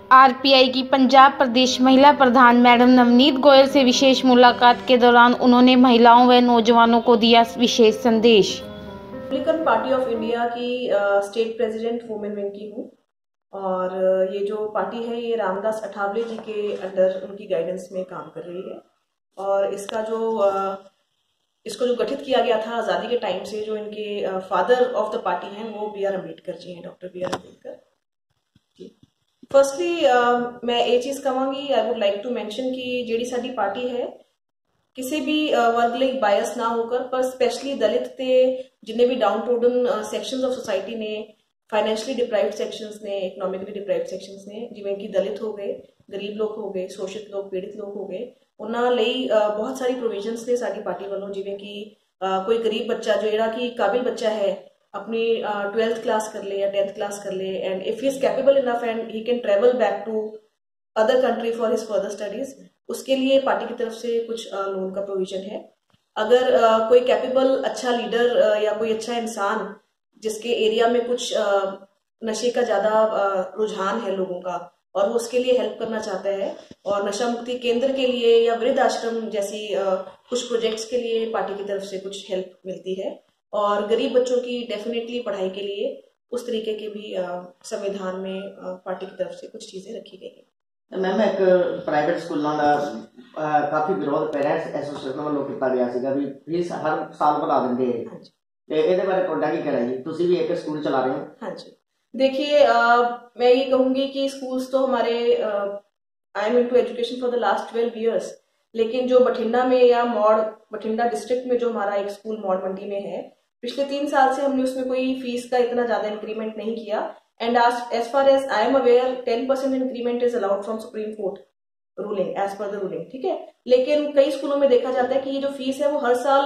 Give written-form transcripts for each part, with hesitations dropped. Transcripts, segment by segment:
RPI की पंजाब प्रदेश महिला प्रधान madam Navneet Goyal से विशेष मुलाकात के दौरान उन्होंने महिलाओं व नौजवानों को दिया विशेष संदेश। रिपब्लिकन पार्टी ऑफ इंडिया की स्टेट प्रेसिडेंट वुमेन विंग की हूँ और ये जो पार्टी है ये रामदास अठावले जी के अंडर उनकी गाइडेंस में काम कर रही है। और इसको जो गठित किया गया था आज़ादी के टाइम से, जो इनके फादर ऑफ द पार्टी हैं वो बी आर अम्बेडकर जी हैं, doctor B R Ambedkar. Firstly मैं ये चीज़ कहांगी, I would like to mention कि ਜਿਹੜੀ ਸਾਡੀ पार्टी है किसी भी वर्ग ਲਈ बायस ना होकर, पर स्पेशली दलित ते जिन्हें भी down trodden sections of society ने, फाइनैंशियली डिप्राइव्ड सैक्शनस ने, इकोनॉमिकली डिप्राइव्ड सैक्शनस ने, जिवें कि दलित हो गए, गरीब लोग हो गए, शोषित लोग, पीड़ित लोग हो गए, उन्हां ਲਈ बहुत सारी प्रोविजनस ने साडी पार्टी वालों। जिवें कि कोई गरीब बच्चा जो ਜਿਹੜਾ कि काबिल बच्चा है अपनी 12th क्लास कर ले या 10th क्लास कर ले, and if he is capable enough and he can travel back to other country for his further studies, उसके लिए पार्टी की तरफ से कुछ लोन का प्रोविजन है। अगर कोई कैपेबल अच्छा लीडर या कोई अच्छा इंसान जिसके एरिया में कुछ नशे का ज्यादा रुझान है लोगों का और वो उसके लिए हेल्प करना चाहता है, और नशा मुक्ति केंद्र के लिए या वृद्ध आश्रम जैसी कुछ प्रोजेक्ट्स के लिए पार्टी की तरफ से कुछ हेल्प मिलती है, और गरीब बच्चों की डेफिनेटली पढ़ाई के लिए उस तरीके के भी संविधान में पार्टी की तरफ से कुछ चीजें रखी गई है। मैम एक प्राइवेट स्कूलों का काफी विरोध पेरेंट्स एसोसिएशन वालों किया गया सीगा भी फीस हर साल बढ़ा देंगे, ਇਹਦੇ बारे ਤੁਹਾਡਾ ਕੀ ਕਹਿਣਾ ਜੀ? ਤੁਸੀਂ भी एक स्कूल चला रहे हो। हाँ जी, देखिए मैं ये कहूंगी कि स्कूल्स तो हमारे I am into education for the last 12 years, लेकिन जो बठिंडा में या मौड़ बठिंडा डिस्ट्रिक्ट में जो हमारा एक स्कूल मौड़ मंडी में है, पिछले 3 साल से हमने उसमें कोई फीस का इतना ज्यादा इंक्रीमेंट नहीं किया, and as far as I am aware 10% increment is allowed from supreme court ruling, as per the ruling, ठीक है। लेकिन कई स्कूलों में देखा जाता है कि ये जो फीस है वो हर साल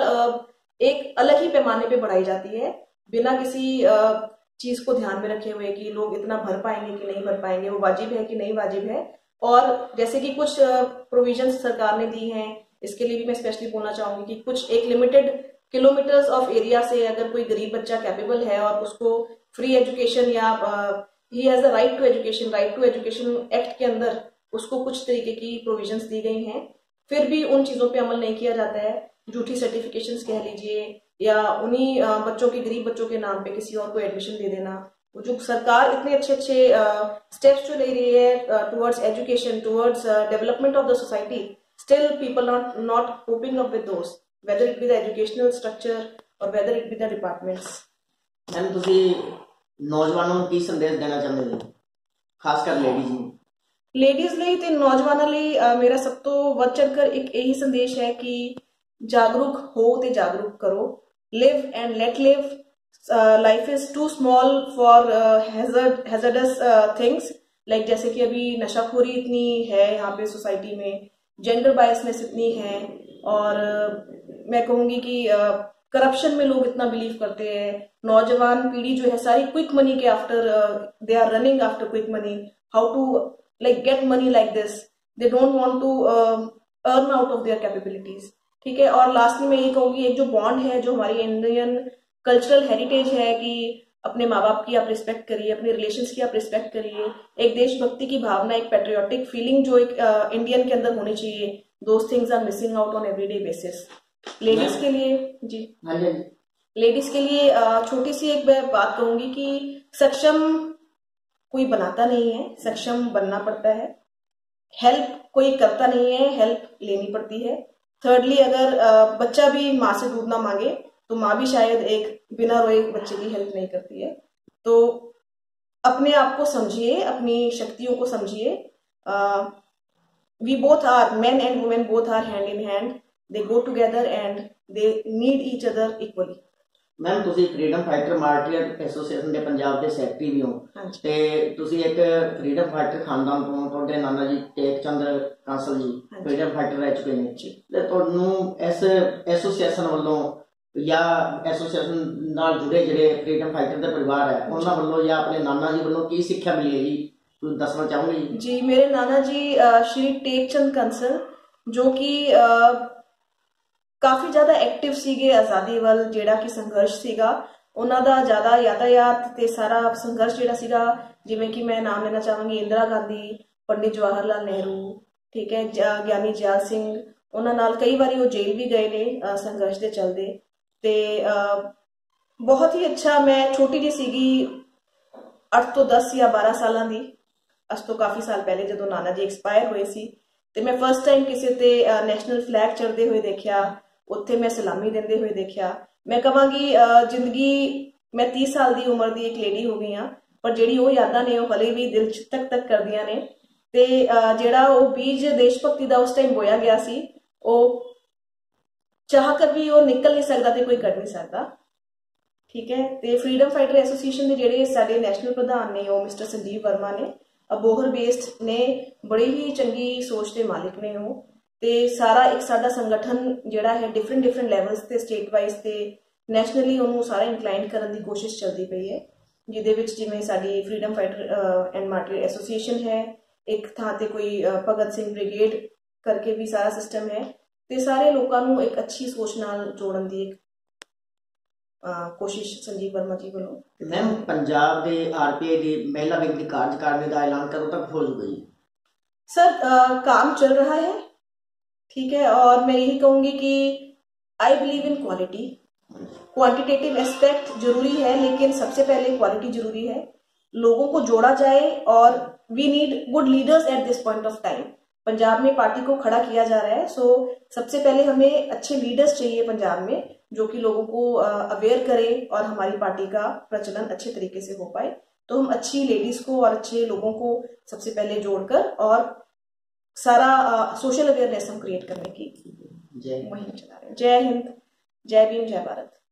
एक अलग ही पैमाने पे बढ़ाई जाती है, बिना किसी चीज को ध्यान में रखे हुए कि लोग इतना भर पाएंगे कि नहीं भर पाएंगे, वो वाजिब है कि नहीं वाजिब है। और जैसे कि कुछ प्रोविजंस सरकार ने दी हैं, इसके लिए भी मैं स्पेशली बोलना चाहूंगी कि कुछ एक लिमिटेड किलोमीटर्स ऑफ एरिया से अगर कोई गरीब बच्चा कैपेबल है और उसको फ्री एजुकेशन या he has the right to education act के अंदर उसको कुछ तरीके की प्रोविजंस दी गई हैं, फिर भी उन चीजों पे अमल नहीं किया जाता है। झूठी सर्टिफिकेशंस कह लीजिए, या उन्हीं बच्चों के, गरीब बच्चों के नाम पे किसी और को एडमिशन दे देना। वो जो सरकार इतने अच्छे स्टेप्स जो ले रही है towards education, towards development of the society, still people not coping up with those, whether it be the educational structure or whether it be the departments। Ma'am ਤੁਸੀਂ ਨੌਜਵਾਨਾਂ ਨੂੰ ਕੀ ਸੰਦੇਸ਼ ਦੇਣਾ ਚਾਹੁੰਦੇ ਹੋ, ਖਾਸ ਕਰ ਲੇਡੀਜ਼ ਨੂੰ? ਲੇਡੀਜ਼ ਲਈ ਤੇ ਨੌਜਵਾਨਾਂ ਲਈ ਮੇਰਾ ਸਭ ਤੋਂ ਵੱਧ ਚੜ੍ਹकर ਇੱਕ ਇਹੀ ਸੰਦੇਸ਼ ਹੈ ਕਿ ਜਾਗਰੂਕ ਹੋ ਤੇ ਜਾਗਰੂਕ ਕਰੋ। Live and let live, life is too small for hazardous things, like जैसे कि अभी नशाखोरी इतनी है यहाँ पे सोसाइटी में, जेंडर बायसनेस इतनी है, और मैं कहूंगी कि करप्शन में लोग इतना बिलीव करते हैं। नौजवान पीढ़ी जो है सारी क्विक मनी के after, they are running after quick money, how to like get money like this, they don't want to earn out of their capabilities, ठीक है। और लास्ट में मैं ये कहूंगी, एक जो बॉन्ड है, जो हमारी इंडियन कल्चरल हेरिटेज है कि अपने माँ बाप की आप रिस्पेक्ट करिए, अपने रिलेशंस की आप रिस्पेक्ट करिए, एक देशभक्ति की भावना, एक पेट्रियोटिक फीलिंग जो एक इंडियन के अंदर होनी चाहिए, those things are missing out on everyday basis. Ladies के लिए जी, लेडीज के लिए छोटी सी एक बात कहूंगी कि सक्षम कोई बनाता नहीं है, सक्षम बनना पड़ता है। हेल्प कोई करता नहीं है, हेल्प लेनी पड़ती है। थर्डली, अगर बच्चा भी माँ से दूध ना मांगे तो माँ भी शायद एक बिना रोए बच्चे की हेल्प नहीं करती है। तो अपने आप को समझिए, अपनी शक्तियों को समझिए। We both are, men and women both are hand in hand, they go together and they need each other equally। Ma'am ਤੁਸੀਂ फ्रीडम फाइटर मार्टियर एसोसिएशन ਦੇ ਪੰਜਾਬ ਦੇ ਸੈਕਟਰੀ ਵੀ ਹੋ, ਤੇ ਤੁਸੀਂ ਇੱਕ फ्रीडम फाइटर ਖਾਨਦਾਨ ਤੋਂ, ਤੁਹਾਡੇ ਨਾਨਾ ਜੀ ਟੇਕ ਚੰਦ ਕਾਂਸਲ ਜੀ फ्रीडम फाइटर ਰਹਿ ਚੁੱਕੇ ਨੇ, ਤੇ ਤੁਹਾਨੂੰ ਇਸ ਐਸੋਸੀਏਸ਼ਨ ਵੱਲੋਂ ਜਾਂ ਐਸੋਸੀਏਸ਼ਨ ਨਾਲ ਜੁੜੇ ਜਿਹੜੇ फ्रीडम फाइटर ਦੇ ਪਰਿਵਾਰ ਹੈ, ਉਹਨਾਂ ਵੱਲੋਂ ਜਾਂ ਆਪਣੇ ਨਾਨਾ ਜੀ ਵੱਲੋਂ ਕੀ ਸਿੱਖਿਆ ਮਿਲੀ ਹੈ ਜੀ, ਤੁਸੀਂ ਦੱਸਣਾ ਚਾਹੋਗੇ ਜੀ? जी, मेरे नाना जी श्री टेक चंद कंसल, जो कि काफी ज्यादा एक्टिव सीगे आजादी वाल जेड़ा कि संघर्ष सीगा, उन्हां दा ज्यादा यातायात ते सारा संघर्ष जेड़ा सीगा, जिवें कि मैं नाम लेना चाहांगी इंदिरा गांधी, पंडित जवाहर लाल नेहरू, ठीक है, ज्ञानी जयाल सिंह, ਉਹਨਾਂ ਨਾਲ ਕਈ ਵਾਰੀ ਉਹ ਜੇਲ੍ਹ ਵੀ ਗਏ ਨੇ ਸੰਘਰਸ਼ ਦੇ ਚੱਲਦੇ। ਤੇ ਬਹੁਤ ਹੀ ਅੱਛਾ, ਮੈਂ ਛੋਟੀ ਜਿਹੀ ਸੀਗੀ 8 ਤੋਂ 10 ਜਾਂ 12 ਸਾਲਾਂ ਦੀ, ਅੱਜ ਤੋਂ ਕਾਫੀ ਸਾਲ ਪਹਿਲੇ ਜਦੋਂ ਨਾਨਾ ਜੀ ਐਕਸਪਾਇਰ ਹੋਏ ਸੀ, ਤੇ ਮੈਂ ਫਸਟ ਟਾਈਮ ਕਿਸੇ ਤੇ ਨੈਸ਼ਨਲ ਫਲੈਗ ਚੜ੍ਹਦੇ ਹੋਏ ਦੇਖਿਆ, ਉੱਥੇ ਮੈਂ ਸਲਾਮੀ ਦਿੰਦੇ ਹੋਏ ਦੇਖਿਆ। ਮੈਂ ਕਹਾਂਗੀ ਜ਼ਿੰਦਗੀ, ਮੈਂ 30 ਸਾਲ ਦੀ ਉਮਰ ਦੀ ਇੱਕ ਲੇਡੀ ਹੋ ਗਈ ਹਾਂ, ਪਰ ਜਿਹੜੀ ਉਹ ਯਾਦਾਂ ਨੇ ਉਹ ਹਲੇ ਵੀ ਦਿਲ 'ਚ ਤੱਕ ਤੱਕ ਕਰਦੀਆਂ ਨੇ। ਤੇ ਜਿਹੜਾ ਉਹ ਬੀਜ ਦੇਸ਼ ਭਗਤੀ ਦਾ ਉਸ ਟਾਈਮ ਬੋਇਆ ਗਿਆ ਸੀ, ਉਹ ਚਾਹ ਕਰ ਵੀ ਉਹ ਨਿਕਲ ਨਹੀਂ ਸਕਦਾ ਤੇ ਕੋਈ ਕਰ ਨਹੀਂ ਸਕਦਾ, ਠੀਕ ਹੈ। ਤੇ ਫਰੀडम फाइटर ਐਸੋਸੀਏਸ਼ਨ ਦੇ ਜਿਹੜੇ ਸਾਡੇ ਨੈਸ਼ਨਲ ਪ੍ਰਧਾਨ ਨੇ ਉਹ ਮਿਸਟਰ ਸੰਜੀਵ ਵਰਮਾ ਨੇ, ਅਬੋਹਰ ਬੇਸਡ ਨੇ, ਬੜੀ ਹੀ ਚੰਗੀ ਸੋਚ ਦੇ ਮਾਲਿਕ ਨੇ ਉਹ। ਤੇ ਸਾਰਾ ਇੱਕ ਸਾਡਾ ਸੰਗਠਨ ਜਿਹੜਾ ਹੈ ਡਿਫਰੈਂਟ ਲੈਵਲਸ ਤੇ ਸਟੇਟ ਵਾਈਜ਼ ਤੇ ਨੈਸ਼ਨਲੀ ਉਹਨੂੰ ਸਾਰਾ ਇਨਕਲਾਈਨ ਕਰਨ ਦੀ ਕੋਸ਼ਿਸ਼ ਚੱਲਦੀ ਪਈ ਹੈ, ਜਿਹਦੇ ਵਿੱਚ ਜਿਵੇਂ ਸਾਡੀ freedom fighter and martyr association ਹੈ, ਇੱਕ ਥਾਂ ਤੇ ਕੋਈ ਭਗਤ ਸਿੰਘ ਬ੍ਰਿਗੇਡ ਕਰਕੇ ਵੀ ਸਾਰਾ ਸਿਸਟਮ ਹੈ, ਤੇ ਸਾਰੇ ਲੋਕਾਂ ਨੂੰ ਇੱਕ ਅੱਛੀ ਸੋਚ ਨਾਲ ਜੋੜਨ ਦੀ ਇੱਕ ਕੋਸ਼ਿਸ਼ ਸੰਜੀਵ ਵਰਮਾ ਜੀ ਵੱਲੋਂ। ਮੈਮ, ਪੰਜਾਬ ਦੇ ਆਰਪੀਆਈ ਦੀ महिला विंग की कार्यकारिणी का ऐलान कਦੋਂ तक हो गई? सर काम चल रहा है, ठीक है, और मैं यही कहूंगी कि I believe in quality. Quantitative aspect जरूरी है, लेकिन सबसे पहले क्वालिटी जरूरी है। लोगों को जोड़ा जाए और we need good leaders at this point of time. Punjab में पार्टी को खड़ा किया जा रहा है, सो सबसे पहले हमें अच्छे लीडर्स चाहिए पंजाब में, जो कि लोगों को अवेयर करे और हमारी पार्टी का प्रचलन अच्छे तरीके से हो पाए। तो हम अच्छी लेडीज को और अच्छे लोगों को सबसे पहले जोड़कर और सारा सोशल अवेयरनेस हम क्रिएट करने की मुहिम चला रहे हैं। जय हिंद, जय भीम, जय भारत।